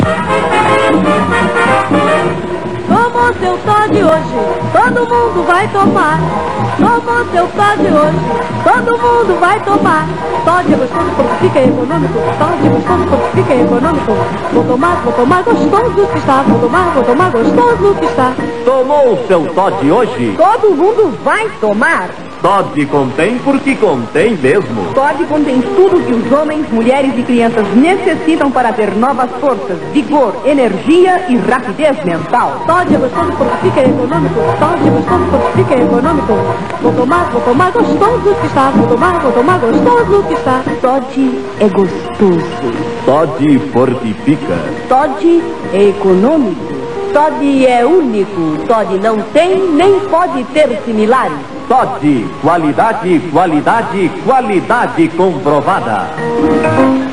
Tomou seu Toddy hoje, todo mundo vai tomar. Tomou seu Toddy hoje, todo mundo vai tomar. Toddy é gostoso porque fica econômico. Toddy é gostoso porque fica econômico. Vou tomar gostoso que está. Vou tomar gostoso que está. Tomou o seu Toddy hoje? Todo mundo vai tomar. Toddy contém porque contém mesmo. Toddy contém tudo que os homens, mulheres e crianças necessitam para ter novas forças, vigor, energia e rapidez mental. Toddy é gostoso porque fica econômico. Toddy é gostoso porque fica econômico. Vou tomar gostoso que está. Vou tomar gostoso que está. Toddy é gostoso. Toddy fortifica. Toddy é econômico. Toddy é único. Toddy não tem nem pode ter similares. Toddy, qualidade, qualidade, qualidade comprovada.